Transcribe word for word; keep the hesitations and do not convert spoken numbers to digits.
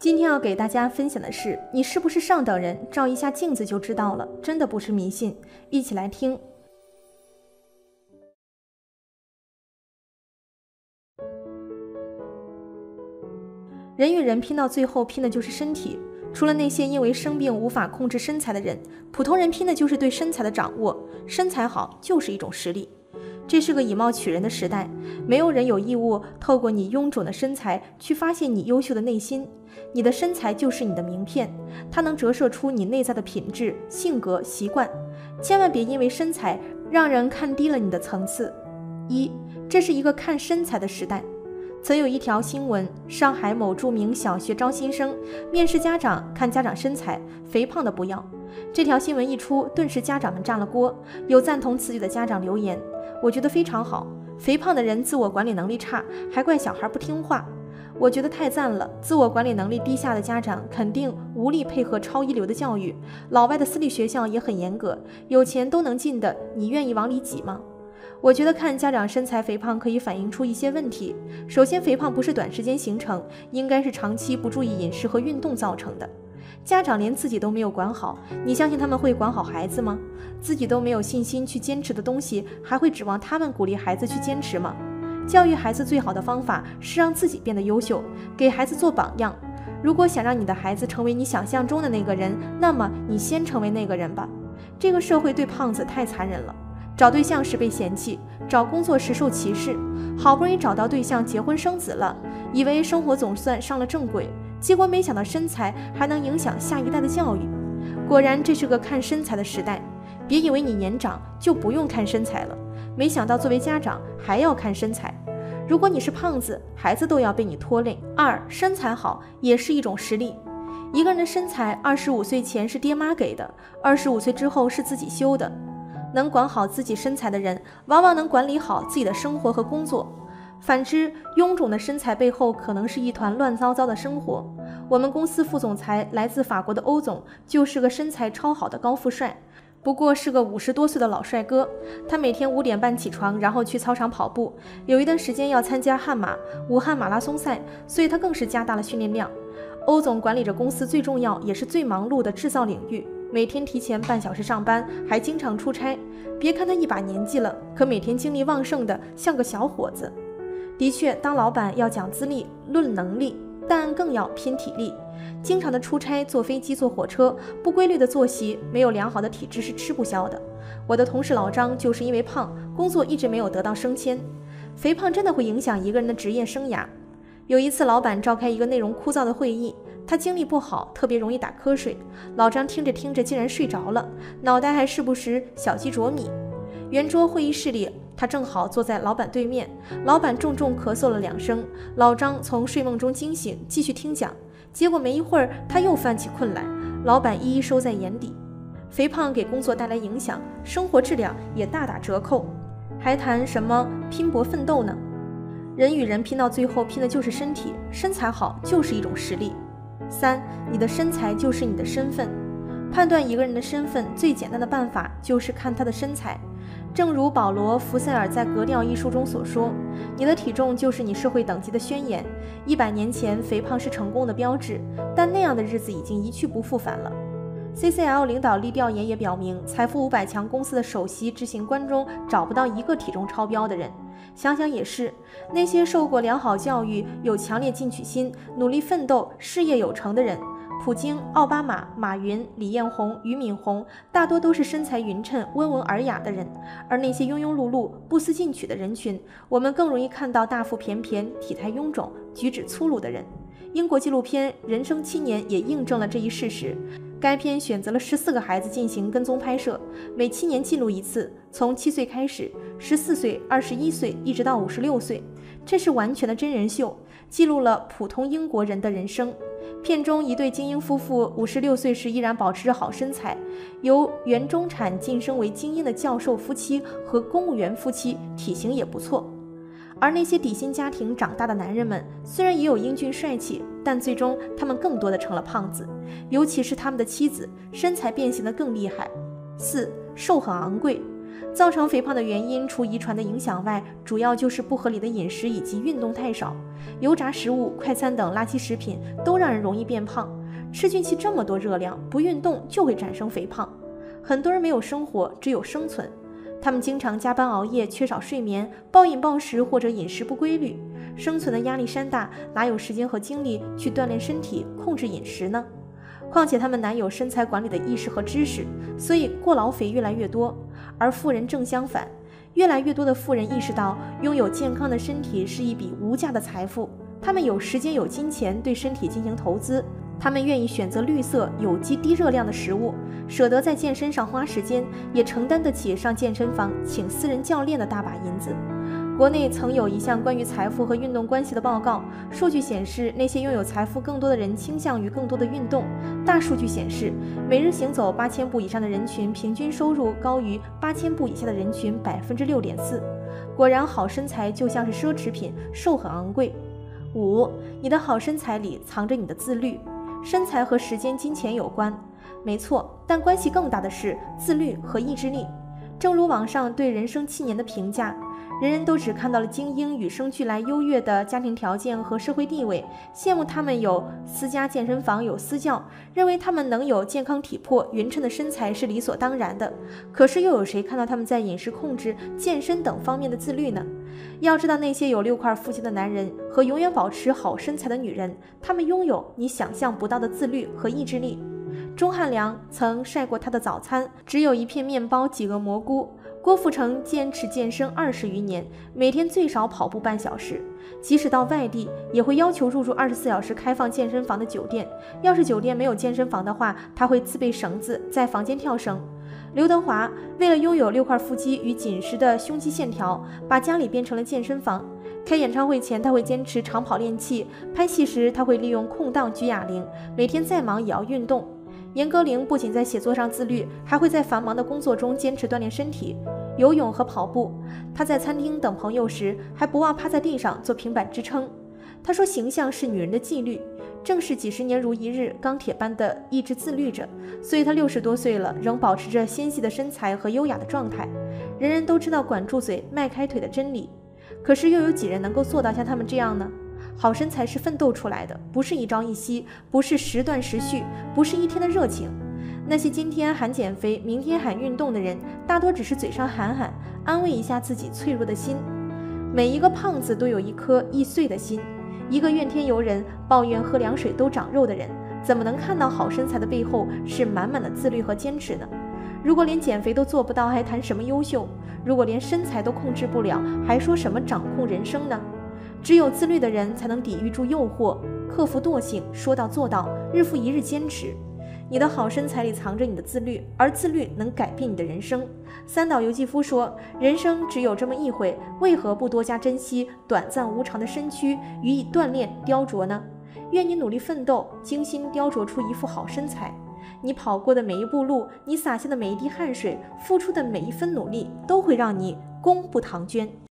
今天要给大家分享的是，你是不是上等人，照一下镜子就知道了，真的不是迷信。一起来听。人与人拼到最后，拼的就是身体。除了那些因为生病无法控制身材的人，普通人拼的就是对身材的掌握。身材好就是一种实力。这是个以貌取人的时代，没有人有义务透过你臃肿的身材去发现你优秀的内心。你的身材就是你的名片，它能折射出你内在的品质、性格、习惯。千万别因为身材让人看低了你的层次。一，这是一个看身材的时代。曾有一条新闻，上海某著名小学招新生面试家长，看家长身材，肥胖的不要。这条新闻一出，顿时家长们炸了锅。有赞同此举的家长留言，我觉得非常好，肥胖的人自我管理能力差，还怪小孩不听话。我觉得太赞了，自我管理能力低下的家长肯定无力配合超一流的教育。老外的私立学校也很严格，有钱都能进的，你愿意往里挤吗？我觉得看家长身材肥胖可以反映出一些问题。首先，肥胖不是短时间形成，应该是长期不注意饮食和运动造成的。家长连自己都没有管好，你相信他们会管好孩子吗？自己都没有信心去坚持的东西，还会指望他们鼓励孩子去坚持吗？教育孩子最好的方法是让自己变得优秀，给孩子做榜样。如果想让你的孩子成为你想象中的那个人，那么你先成为那个人吧。这个社会对胖子太残忍了。找对象时被嫌弃，找工作时受歧视，好不容易找到对象结婚生子了，以为生活总算上了正轨，结果没想到身材还能影响下一代的教育。果然这是个看身材的时代，别以为你年长就不用看身材了，没想到作为家长还要看身材。如果你是胖子，孩子都要被你拖累。二，身材好也是一种实力。一个人的身材二十五岁前是爹妈给的，二十五岁之后是自己修的。能管好自己身材的人，往往能管理好自己的生活和工作。反之，臃肿的身材背后可能是一团乱糟糟的生活。我们公司副总裁来自法国的欧总，就是个身材超好的高富帅，不过是个五十多岁的老帅哥。他每天五点半起床，然后去操场跑步。有一段时间要参加悍马、武汉马拉松赛，所以他更是加大了训练量。欧总管理着公司最重要也是最忙碌的制造领域。每天提前半小时上班，还经常出差。别看他一把年纪了，可每天精力旺盛的像个小伙子。的确，当老板要讲资历论能力，但更要拼体力。经常的出差，坐飞机坐火车，不规律的作息，没有良好的体质是吃不消的。我的同事老张就是因为胖，工作一直没有得到升迁。肥胖真的会影响一个人的职业生涯。有一次老板召开一个内容枯燥的会议，他精力不好，特别容易打瞌睡。老张听着听着竟然睡着了，脑袋还时不时小鸡啄米。圆桌会议室里，他正好坐在老板对面。老板重重咳嗽了两声，老张从睡梦中惊醒，继续听讲。结果没一会儿他又犯起困来，老板一一收在眼底。肥胖给工作带来影响，生活质量也大打折扣，还谈什么拼搏奋斗呢？人与人拼到最后，拼的就是身体，身材好就是一种实力。三，你的身材就是你的身份。判断一个人的身份最简单的办法就是看他的身材。正如保罗·福塞尔在《格调》一书中所说，你的体重就是你社会等级的宣言。一百年前，肥胖是成功的标志，但那样的日子已经一去不复返了。C C L 领导力调研也表明，财富五百强公司的首席执行官中找不到一个体重超标的人。想想也是，那些受过良好教育、有强烈进取心、努力奋斗、事业有成的人，普京、奥巴马、马云、李彦宏、俞敏洪，大多都是身材匀称、温文尔雅的人。而那些庸庸碌碌、不思进取的人群，我们更容易看到大腹便便、体态臃肿、举止粗鲁的人。英国纪录片《人生七年》也印证了这一事实。该片选择了十四个孩子进行跟踪拍摄，每七年记录一次，从七岁开始，十四岁、二十一岁，一直到五十六岁。这是完全的真人秀，记录了普通英国人的人生。片中一对精英夫妇五十六岁时依然保持着好身材，由原中产晋升为精英的教授夫妻和公务员夫妻体型也不错。而那些底薪家庭长大的男人们，虽然也有英俊帅气，但最终他们更多的成了胖子，尤其是他们的妻子，身材变形得更厉害。四，瘦很昂贵。 造成肥胖的原因除遗传的影响外，主要就是不合理的饮食以及运动太少。油炸食物、快餐等垃圾食品都让人容易变胖。吃进去这么多热量，不运动就会产生肥胖。很多人没有生活，只有生存。他们经常加班熬夜，缺少睡眠，暴饮暴食或者饮食不规律。生存的压力山大，哪有时间和精力去锻炼身体、控制饮食呢？况且他们难有身材管理的意识和知识，所以过劳肥越来越多。而富人正相反，越来越多的富人意识到拥有健康的身体是一笔无价的财富，他们有时间有金钱对身体进行投资，他们愿意选择绿色、有机、低热量的食物，舍得在健身上花时间，也承担得起上健身房请私人教练的大把银子。国内曾有一项关于财富和运动关系的报告，数据显示，那些拥有财富更多的人倾向于更多的运动。大数据显示，每日行走八千步以上的人群，平均收入高于八千步以下的人群百分之六点四。果然，好身材就像是奢侈品，售很昂贵。五，你的好身材里藏着你的自律。身材和时间、金钱有关，没错，但关系更大的是自律和意志力。正如网上对人生七年的评价，人人都只看到了精英与生俱来优越的家庭条件和社会地位，羡慕他们有私家健身房、有私教，认为他们能有健康体魄、匀称的身材是理所当然的。可是又有谁看到他们在饮食控制、健身等方面的自律呢？要知道，那些有六块腹肌的男人和永远保持好身材的女人，他们拥有你想象不到的自律和意志力。钟汉良曾晒过他的早餐，只有一片面包、几个蘑菇。郭富城坚持健身二十余年，每天最少跑步半小时，即使到外地，也会要求入住二十四小时开放健身房的酒店。要是酒店没有健身房的话，他会自备绳子，在房间跳绳。刘德华为了拥有六块腹肌与紧实的胸肌线条，把家里变成了健身房。开演唱会前，他会坚持长跑练气；拍戏时，他会利用空档举哑铃。每天再忙也要运动。严歌苓不仅在写作上自律，还会在繁忙的工作中坚持锻炼身体，游泳和跑步。她在餐厅等朋友时，还不忘趴在地上做平板支撑。她说，形象是女人的纪律，正是几十年如一日，钢铁般的意志自律着，所以她六十多岁了，仍保持着纤细的身材和优雅的状态。人人都知道管住嘴、迈开腿的真理，可是又有几人能够做到像他们这样呢？好身材是奋斗出来的，不是一朝一夕，不是时断时续，不是一天的热情。那些今天喊减肥，明天喊运动的人，大多只是嘴上喊喊，安慰一下自己脆弱的心。每一个胖子都有一颗易碎的心。一个怨天尤人、抱怨喝凉水都长肉的人，怎么能看到好身材的背后是满满的自律和坚持呢？如果连减肥都做不到，还谈什么优秀？如果连身材都控制不了，还说什么掌控人生呢？只有自律的人才能抵御住诱惑，克服惰性，说到做到，日复一日坚持。你的好身材里藏着你的自律，而自律能改变你的人生。三岛由纪夫说，人生只有这么一回，为何不多加珍惜短暂无常的身躯，予以锻炼雕琢呢？愿你努力奋斗，精心雕琢出一副好身材。你跑过的每一步路，你洒下的每一滴汗水，付出的每一分努力，都会让你功不唐捐。